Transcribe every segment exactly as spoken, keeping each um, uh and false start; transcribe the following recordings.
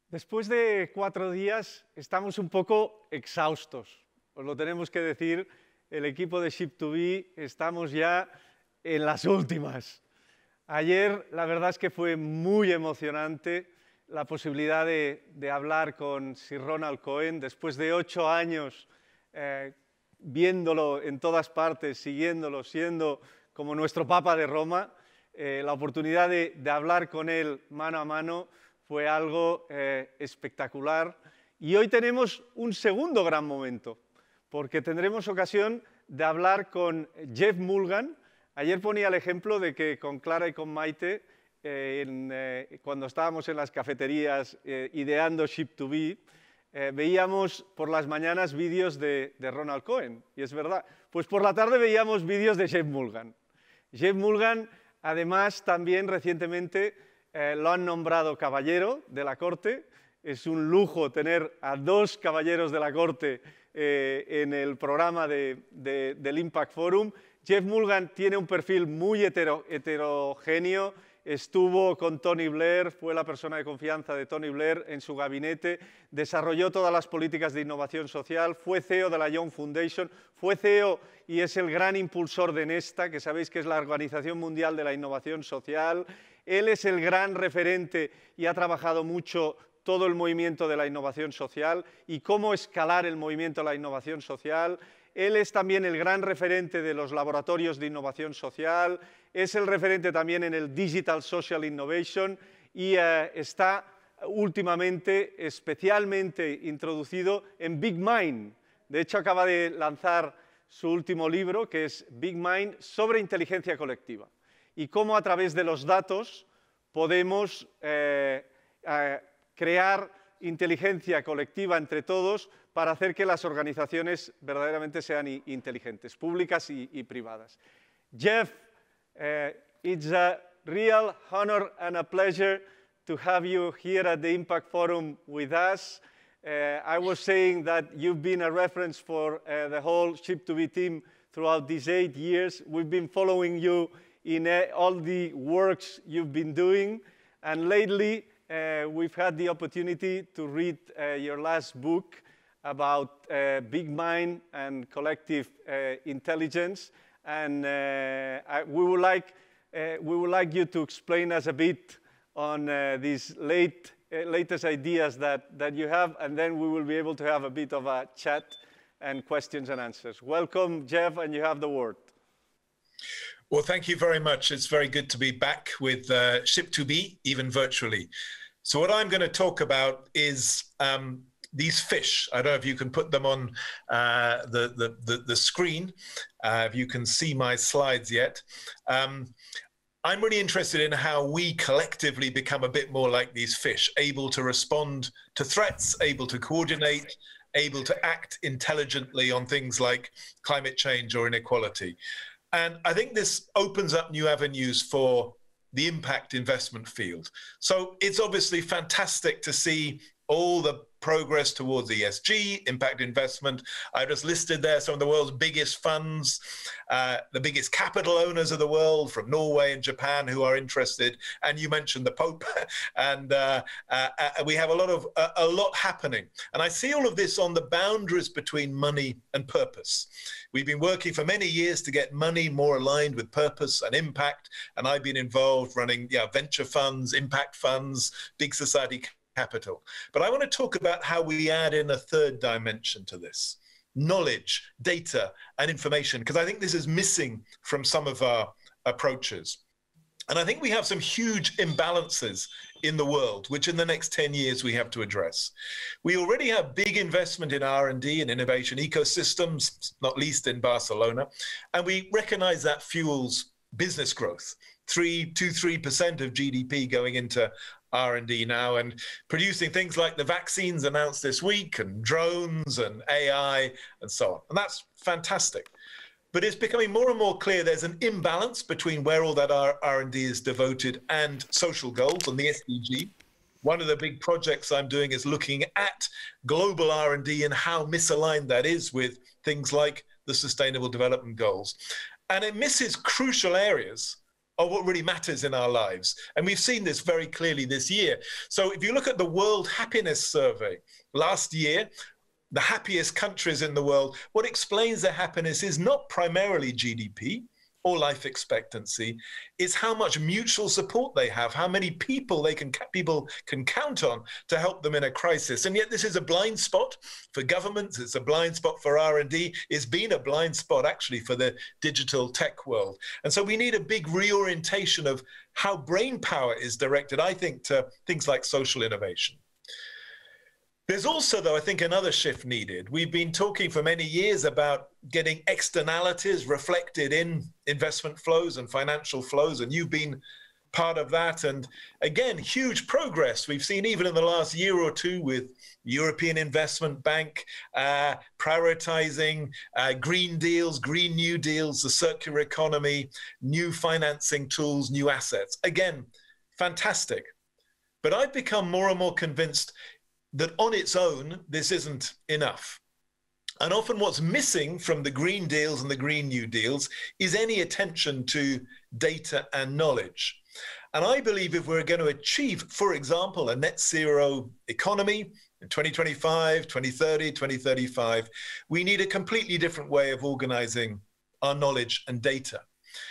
Después de cuatro días estamos un poco exhaustos, os lo tenemos que decir, el equipo de Ship to Be estamos ya en las últimas. Ayer la verdad es que fue muy emocionante la posibilidad de, de hablar con Sir Ronald Cohen después de ocho años eh, viéndolo en todas partes, siguiéndolo, siendo como nuestro Papa de Roma, eh, la oportunidad de, de hablar con él mano a mano fue algo eh, espectacular. Y hoy tenemos un segundo gran momento, porque tendremos ocasión de hablar con Jeff Mulgan. Ayer ponía el ejemplo de que con Clara y con Maite, eh, en, eh, cuando estábamos en las cafeterías eh, ideando Ship to Be, eh, veíamos por las mañanas vídeos de, de Ronald Cohen, y es verdad. Pues por la tarde veíamos vídeos de Jeff Mulgan. Jeff Mulgan, además, también recientemente Eh, lo han nombrado caballero de la corte. Es un lujo tener a dos caballeros de la corte eh, en el programa de, de, del Impact Forum. Jeff Mulgan tiene un perfil muy hetero, heterogéneo. Estuvo con Tony Blair, fue la persona de confianza de Tony Blair en su gabinete, desarrolló todas las políticas de innovación social, fue C E O de la Young Foundation, fue C E O y es el gran impulsor de Nesta, que sabéis que es la Organización Mundial de la Innovación Social. Él es el gran referente y ha trabajado mucho todo el movimiento de la innovación social y cómo escalar el movimiento de la innovación social. Él es también el gran referente de los laboratorios de innovación social, es el referente también en el Digital Social Innovation y eh, está últimamente especialmente introducido en Big Mind. De hecho, acaba de lanzar su último libro, que es Big Mind, sobre inteligencia colectiva y cómo a través de los datos podemos eh, eh, crear inteligencia colectiva entre todos para hacer que las organizaciones verdaderamente sean inteligentes, públicas y, y privadas. Jeff, uh, it's a real honor and a pleasure to have you here at the Impact Forum with us. Uh, I was saying that you've been a reference for uh, the whole Ship to Be team throughout these eight years. We've been following you in uh, all the works you've been doing, and lately uh, we've had the opportunity to read uh, your last book about uh, Big Mind and collective uh, intelligence, and uh, I, we would like uh, we would like you to explain us a bit on uh, these late uh, latest ideas that that you have, and then we will be able to have a bit of a chat and questions and answers. Welcome, Jeff, and you have the word. Well, thank you very much. It's very good to be back with uh, Ship to Be, even virtually. So what I'm going to talk about is um, these fish. I don't know if you can put them on uh, the, the, the, the screen, uh, if you can see my slides yet. Um, I'm really interested in how we collectively become a bit more like these fish, able to respond to threats, able to coordinate, able to act intelligently on things like climate change or inequality. And I think this opens up new avenues for the impact investment field. So it's obviously fantastic to see all the progress towards E S G, impact investment. I just listed there some of the world's biggest funds, uh, the biggest capital owners of the world from Norway and Japan who are interested. And you mentioned the Pope, and uh, uh, uh, we have a lot of uh, a lot happening. And I see all of this on the boundaries between money and purpose. We've been working for many years to get money more aligned with purpose and impact, and I've been involved running yeah, venture funds, impact funds, big society capital. But I want to talk about how we add in a third dimension to this: knowledge, data, and information, because I think this is missing from some of our approaches. And I think we have some huge imbalances in the world, which in the next ten years we have to address. We already have big investment in R and D and innovation ecosystems, not least in Barcelona, and we recognize that fuels business growth. Three, two, three percent of G D P going into R and D now, and producing things like the vaccines announced this week, and drones and A I and so on. And that's fantastic. But it's becoming more and more clear there's an imbalance between where all that R and D is devoted and social goals and the S D G. One of the big projects I'm doing is looking at global R and D and how misaligned that is with things like the Sustainable Development Goals. And it misses crucial areas are what really matters in our lives. And we've seen this very clearly this year. So if you look at the World Happiness Survey last year, the happiest countries in the world, what explains their happiness is not primarily G D P or life expectancy, it's how much mutual support they have, how many people they can people can count on to help them in a crisis. And yet this is a blind spot for governments, it's a blind spot for R and D, it's been a blind spot actually for the digital tech world. And so we need a big reorientation of how brain power is directed, I think, to things like social innovation. There's also, though, I think another shift needed. We've been talking for many years about getting externalities reflected in investment flows and financial flows, and you've been part of that. And again, huge progress we've seen even in the last year or two with European Investment Bank uh, prioritizing uh, green deals, green new deals, the circular economy, new financing tools, new assets. Again, fantastic. But I've become more and more convinced that on its own, this isn't enough. And often what's missing from the green deals and the green new deals is any attention to data and knowledge. And I believe if we're going to achieve, for example, a net zero economy in twenty twenty-five, twenty thirty, twenty thirty-five, we need a completely different way of organizing our knowledge and data.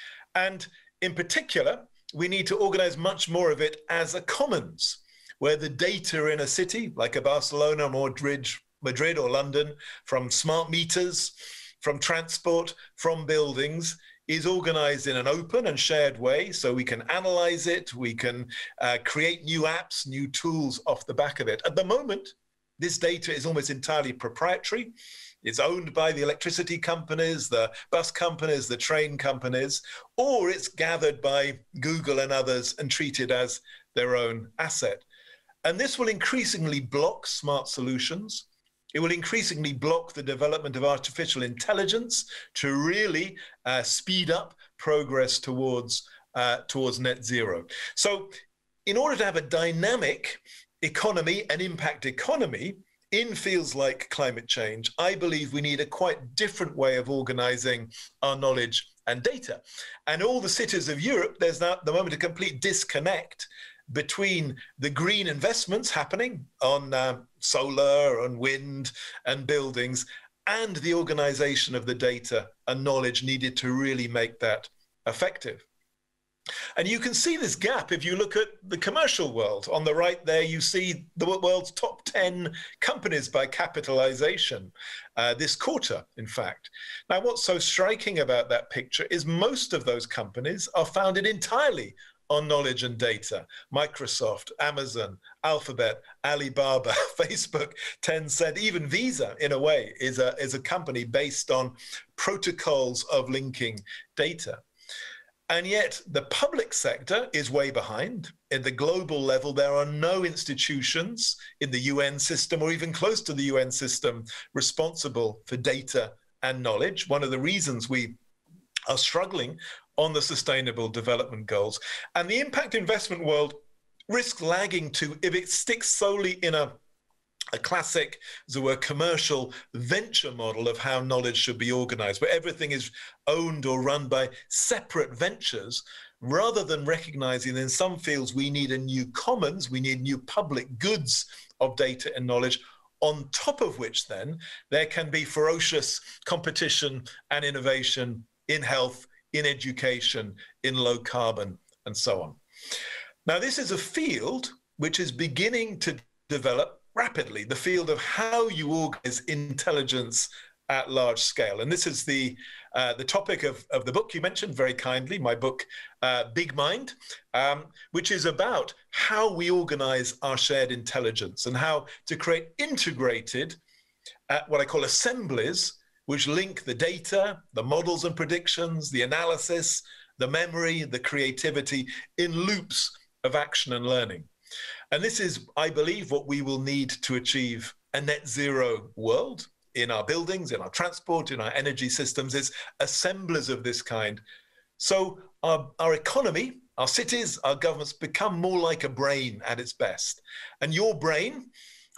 And in particular, we need to organize much more of it as a commons, where the data in a city like a Barcelona, Madrid, Madrid or London, from smart meters, from transport, from buildings, is organized in an open and shared way so we can analyze it, we can uh, create new apps, new tools off the back of it. At the moment, this data is almost entirely proprietary. It's owned by the electricity companies, the bus companies, the train companies, or it's gathered by Google and others and treated as their own asset. And this will increasingly block smart solutions. It will increasingly block the development of artificial intelligence to really uh, speed up progress towards, uh, towards net zero. So in order to have a dynamic economy, an impact economy, in fields like climate change, I believe we need a quite different way of organizing our knowledge and data. And all the cities of Europe, there's now at the moment a complete disconnect between the green investments happening on uh, solar and wind and buildings and the organization of the data and knowledge needed to really make that effective. And you can see this gap if you look at the commercial world. On the right there, you see the world's top ten companies by capitalization uh, this quarter, in fact. Now, what's so striking about that picture is most of those companies are founded entirely on knowledge and data. Microsoft, Amazon, Alphabet, Alibaba, Facebook, Tencent, even Visa, in a way, is a, is a company based on protocols of linking data. And yet the public sector is way behind. At the global level, there are no institutions in the U N system or even close to the U N system responsible for data and knowledge. One of the reasons we are struggling on the Sustainable Development Goals. And the impact investment world risks lagging to, if it sticks solely in a, a classic, as it were, commercial venture model of how knowledge should be organized, where everything is owned or run by separate ventures, rather than recognizing in some fields we need a new commons, we need new public goods of data and knowledge, on top of which then there can be ferocious competition and innovation in health, in education, in low carbon, and so on. Now, this is a field which is beginning to develop rapidly, the field of how you organize intelligence at large scale. And this is the, uh, the topic of, of the book you mentioned very kindly, my book, uh, Big Mind, um, which is about how we organize our shared intelligence and how to create integrated, uh, what I call assemblies, which link the data, the models and predictions, the analysis, the memory, the creativity in loops of action and learning. And this is, I believe, what we will need to achieve a net zero world in our buildings, in our transport, in our energy systems, is assemblies of this kind. So our, our economy, our cities, our governments become more like a brain at its best. And your brain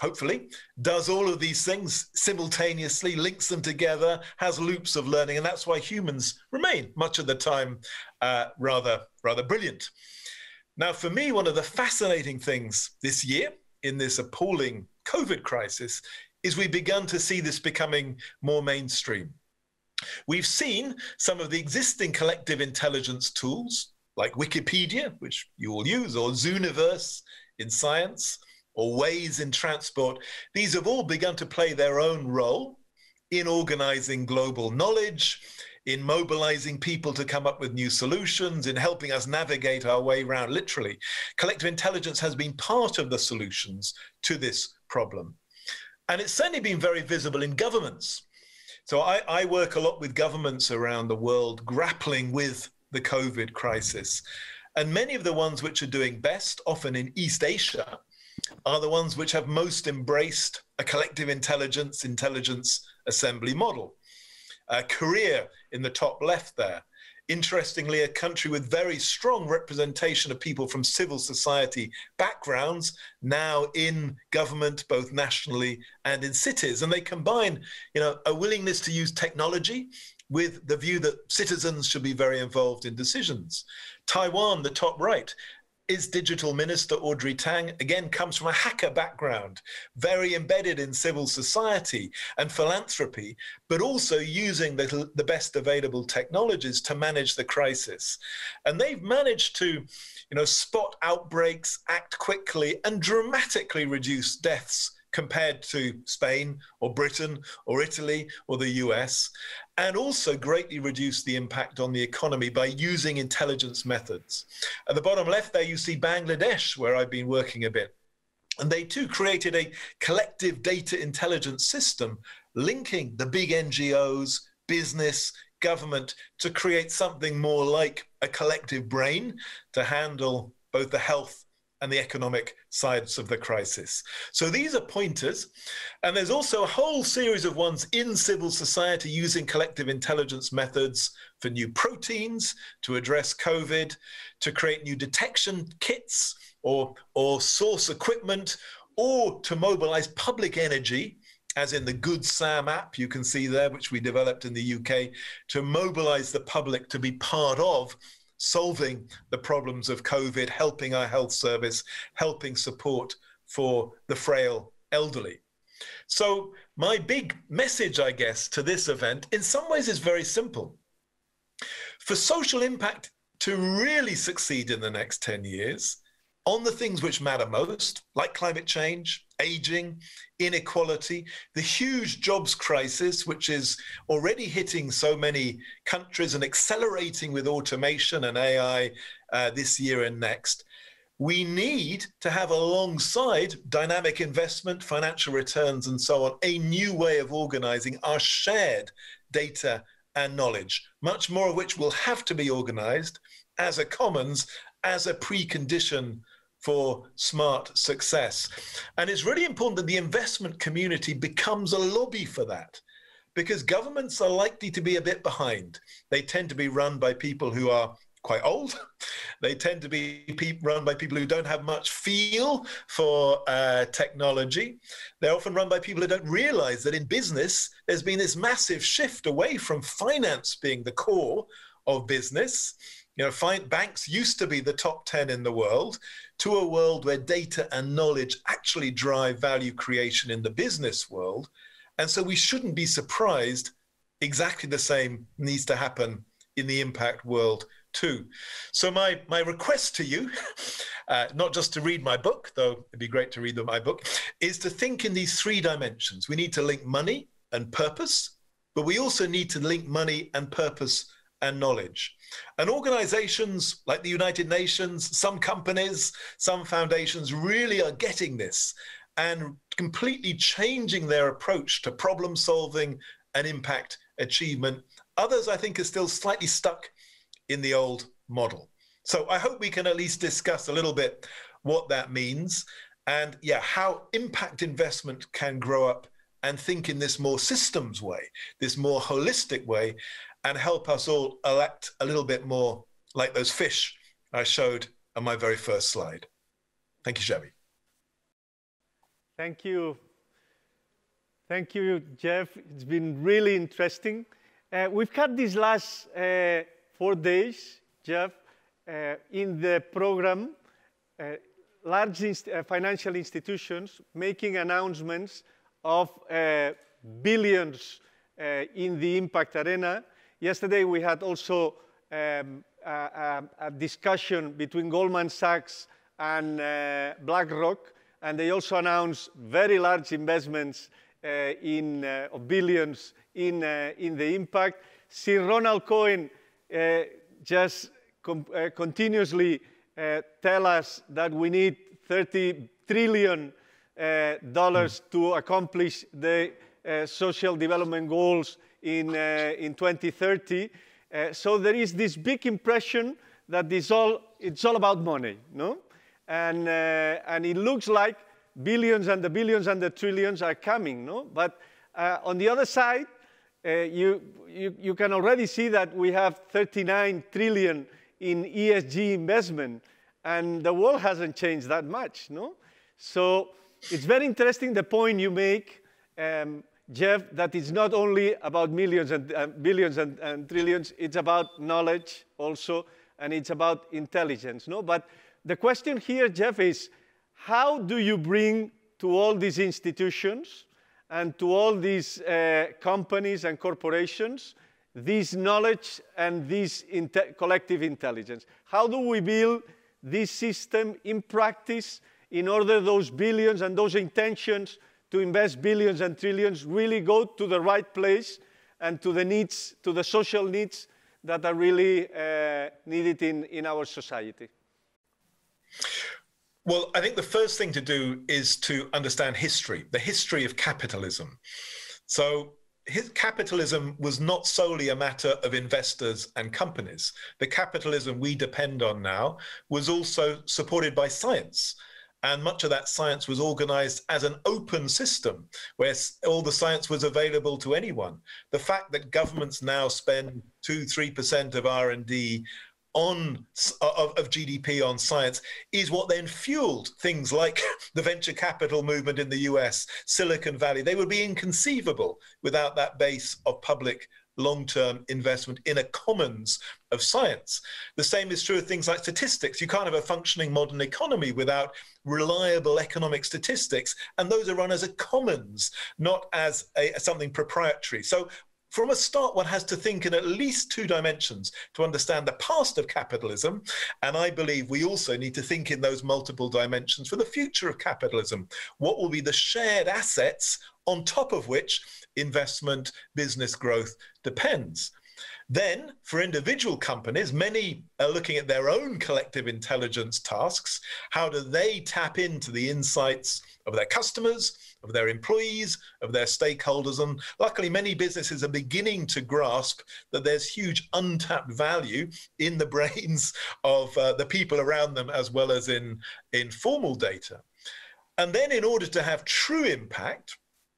hopefully, does all of these things simultaneously, links them together, has loops of learning, and that's why humans remain much of the time uh, rather, rather brilliant. Now, for me, one of the fascinating things this year in this appalling COVID crisis is we've begun to see this becoming more mainstream. We've seen some of the existing collective intelligence tools like Wikipedia, which you all use, or Zooniverse in science, or Waze in transport. These have all begun to play their own role in organizing global knowledge, in mobilizing people to come up with new solutions, in helping us navigate our way around, literally. Collective intelligence has been part of the solutions to this problem. And it's certainly been very visible in governments. So I, I work a lot with governments around the world grappling with the COVID crisis. And many of the ones which are doing best, often in East Asia, are the ones which have most embraced a collective intelligence, intelligence assembly model. Uh, Korea in the top left there. Interestingly, a country with very strong representation of people from civil society backgrounds now in government, both nationally and in cities. And they combine, you know, a willingness to use technology with the view that citizens should be very involved in decisions. Taiwan, the top right, is Digital Minister Audrey Tang, again, comes from a hacker background, very embedded in civil society and philanthropy, but also using the, the best available technologies to manage the crisis. And they've managed to, you know, spot outbreaks, act quickly, and dramatically reduce deaths compared to Spain or Britain or Italy or the U S, and also greatly reduce the impact on the economy by using intelligence methods. At the bottom left there, you see Bangladesh, where I've been working a bit. And they too created a collective data intelligence system linking the big N G Os, business, government, to create something more like a collective brain to handle both the health and the economic sides of the crisis. So these are pointers. And there's also a whole series of ones in civil society using collective intelligence methods for new proteins, to address COVID, to create new detection kits or, or source equipment, or to mobilize public energy, as in the Good Sam app you can see there, which we developed in the U K, to mobilize the public to be part of solving the problems of COVID, helping our health service, helping support for the frail elderly. So my big message, I guess, to this event, in some ways is very simple. For social impact to really succeed in the next ten years, on the things which matter most, like climate change, aging, inequality, the huge jobs crisis, which is already hitting so many countries and accelerating with automation and A I uh, this year and next, we need to have alongside dynamic investment, financial returns, and so on, a new way of organizing our shared data and knowledge, much more of which will have to be organized as a commons, as a precondition for smart success. And it's really important that the investment community becomes a lobby for that, because governments are likely to be a bit behind. They tend to be run by people who are quite old. They tend to be pe- run by people who don't have much feel for uh, technology. They're often run by people who don't realize that in business, there's been this massive shift away from finance being the core of business. You know, fi- banks used to be the top ten in the world, to a world where data and knowledge actually drive value creation in the business world. And so we shouldn't be surprised exactly the same needs to happen in the impact world too. So my, my request to you, uh, not just to read my book, though it'd be great to read the, my book, is to think in these three dimensions. We need to link money and purpose, but we also need to link money and purpose and knowledge. And organizations like the United Nations, some companies, some foundations really are getting this and completely changing their approach to problem solving and impact achievement. Others, I think, are still slightly stuck in the old model. So I hope we can at least discuss a little bit what that means and, yeah, how impact investment can grow up and think in this more systems way, this more holistic way, and help us all act a little bit more like those fish I showed on my very first slide. Thank you, Xavi. Thank you. Thank you, Jeff. It's been really interesting. Uh, we've had these last uh, four days, Jeff, uh, in the program, uh, large inst uh, financial institutions making announcements of uh, billions uh, in the impact arena. Yesterday, we had also um, a, a, a discussion between Goldman Sachs and uh, BlackRock, and they also announced very large investments uh, in uh, of billions in uh, in the impact. See, Ronald Cohen uh, just com uh, continuously uh, tell us that we need thirty trillion uh, dollars mm. to accomplish the uh, social development goals in uh, in twenty thirty. Uh, so there is this big impression that this all it's all about money, no? And uh, and it looks like billions and the billions and the trillions are coming, no? But uh, on the other side, uh, you, you you can already see that we have thirty-nine trillion in E S G investment, and the world hasn't changed that much, no? So it's very interesting the point you make, um, Jeff, that it's not only about millions and uh, billions and, and trillions, it's about knowledge also, and it's about intelligence, no? But the question here, Jeff, is how do you bring to all these institutions and to all these uh, companies and corporations this knowledge and this inte collective intelligence? How do we build this system in practice in order those billions and those intentions to invest billions and trillions really go to the right place and to the needs, to the social needs that are really uh, needed in, in our society? Well, I think the first thing to do is to understand history, the history of capitalism. So his capitalism was not solely a matter of investors and companies. The capitalism we depend on now was also supported by science. And much of that science was organized as an open system where all the science was available to anyone. The fact that governments now spend two, three percent of R and D on of, of G D P on science is what then fueled things like the venture capital movement in the U S, Silicon Valley. They would be inconceivable without that base of public long-term investment in a commons of science. The same is true of things like statistics. You can't have a functioning modern economy without reliable economic statistics, and those are run as a commons, not as a, something proprietary. So from a start, one has to think in at least two dimensions to understand the past of capitalism. And I believe we also need to think in those multiple dimensions for the future of capitalism. What will be the shared assets on top of which investment, business growth depends? Then, for individual companies, many are looking at their own collective intelligence tasks. How do they tap into the insights of their customers, of their employees, of their stakeholders? And luckily, many businesses are beginning to grasp that there's huge untapped value in the brains of uh, the people around them, as well as in, in formal data. And then in order to have true impact,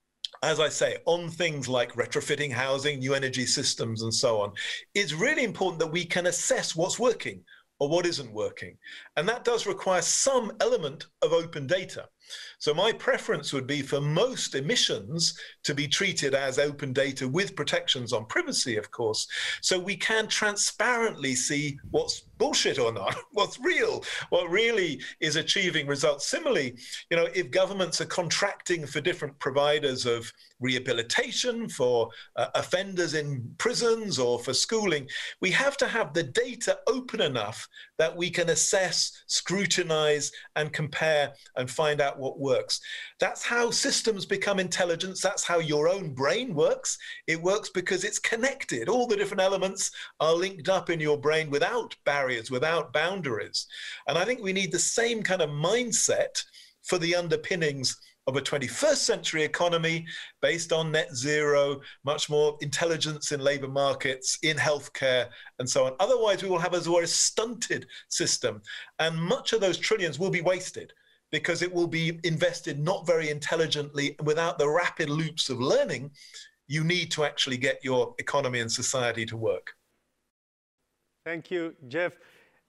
as I say, on things like retrofitting housing, new energy systems, and so on, it's really important that we can assess what's working or what isn't working. And that does require some element of open data. So my preference would be for most emissions to be treated as open data with protections on privacy, of course, so we can transparently see what's bullshit or not, what's real, what really is achieving results. Similarly, you know, if governments are contracting for different providers of rehabilitation for uh, offenders in prisons or for schooling, we have to have the data open enough that we can assess, scrutinize, and compare and find out what works. That's how systems become intelligence. That's how your own brain works. It works because it's connected. All the different elements are linked up in your brain without barriers, without boundaries. And I think we need the same kind of mindset for the underpinnings of a twenty-first century economy based on net zero, much more intelligence in labor markets, in healthcare, and so on. Otherwise, we will have a stunted system, and much of those trillions will be wasted because it will be invested not very intelligently without the rapid loops of learning you need to actually get your economy and society to work. Thank you, Jeff.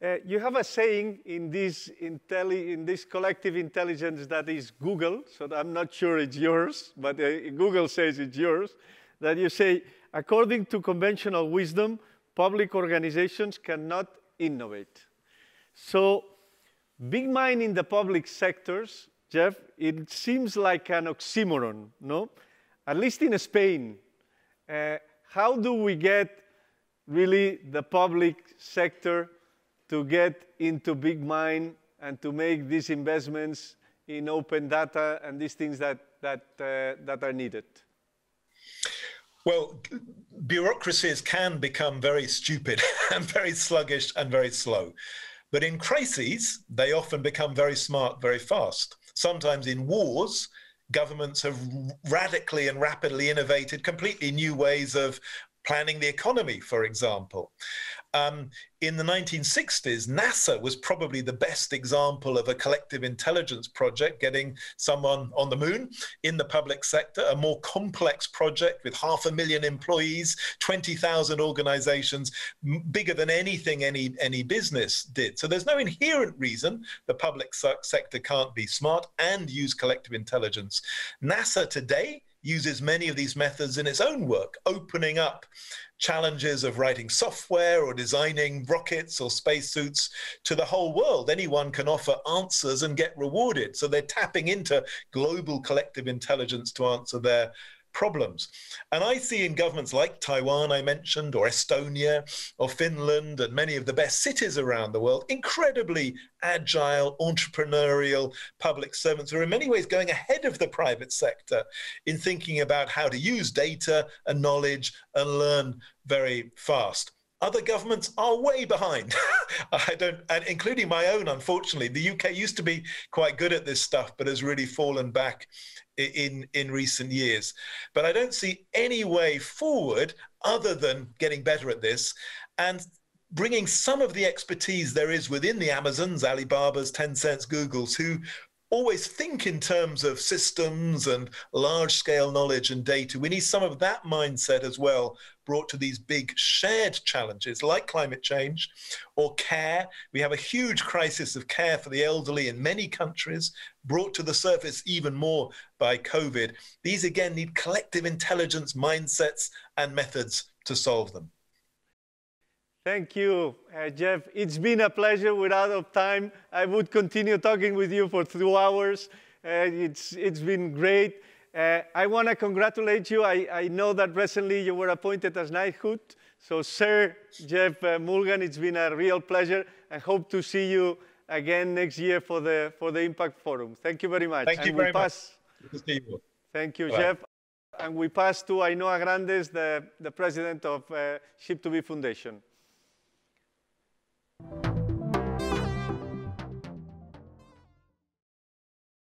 Uh, you have a saying in this, intelli in this collective intelligence that is Google, so I'm not sure it's yours, but uh, Google says it's yours, that you say, according to conventional wisdom, public organizations cannot innovate. So, big mind in the public sectors, Jeff, it seems like an oxymoron, no? At least in Spain. Uh, how do we get really the public sector to get into big mind and to make these investments in open data and these things that, that, uh, that are needed? Well, bureaucracies can become very stupid and very sluggish and very slow. But in crises, they often become very smart very fast. Sometimes in wars, governments have radically and rapidly innovated completely new ways of planning the economy, for example. Um, in the nineteen sixties, NASA was probably the best example of a collective intelligence project, getting someone on the moon in the public sector, a more complex project with half a million employees, twenty thousand organizations, bigger than anything any, any business did. So there's no inherent reason the public sector can't be smart and use collective intelligence. NASA today uses many of these methods in its own work, opening up challenges of writing software or designing rockets or spacesuits to the whole world. Anyone can offer answers and get rewarded. So they're tapping into global collective intelligence to answer their problems. And I see in governments like Taiwan, I mentioned, or Estonia, or Finland, and many of the best cities around the world, incredibly agile, entrepreneurial public servants who are in many ways going ahead of the private sector in thinking about how to use data and knowledge and learn very fast. Other governments are way behind. I don't, and including my own, unfortunately. The U K used to be quite good at this stuff, but has really fallen back in, in recent years. But I don't see any way forward other than getting better at this and bringing some of the expertise there is within the Amazons, Alibabas, Tencents, Googles, who always think in terms of systems and large-scale knowledge and data. We need some of that mindset as well brought to these big shared challenges like climate change or care. We have a huge crisis of care for the elderly in many countries, brought to the surface even more by COVID. These again need collective intelligence mindsets and methods to solve them. Thank you, uh, Jeff. It's been a pleasure. We're out of time. I would continue talking with you for two hours. Uh, it's, it's been great. Uh, I want to congratulate you. I, I know that recently you were appointed as knighthood. So, Sir Jeff uh, Mulgan, it's been a real pleasure. I hope to see you again next year for the, for the Impact Forum. Thank you very much. Thank you and very pass, much. Good to see you. Thank you, Bye. Jeff. And we pass to Ainhoa Grandes, the, the president of uh, Ship to Be Foundation.